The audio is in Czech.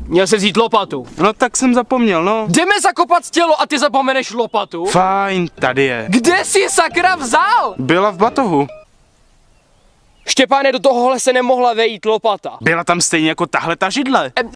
Měl jsi vzít lopatu. No tak jsem zapomněl, no. Jdeme zakopat tělo a ty zapomeneš lopatu? Fajn, tady je. Kde jsi ji sakra vzal? Byla v batohu. Štěpáne, do tohohle se nemohla vejít lopata. Byla tam stejně jako tahle ta židle.